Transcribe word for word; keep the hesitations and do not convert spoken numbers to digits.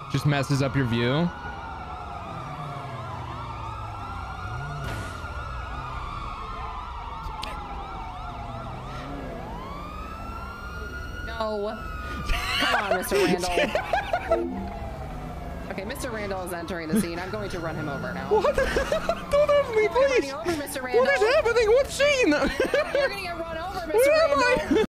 Just messes up your view. No. Come on, Mister Randall. Okay, Mister Randall is entering the scene. I'm going to run him over now. What? Don't have me, please. Over, Mister Randall. What is happening? What scene? You're gonna get run over, Mister Where Randall. am I?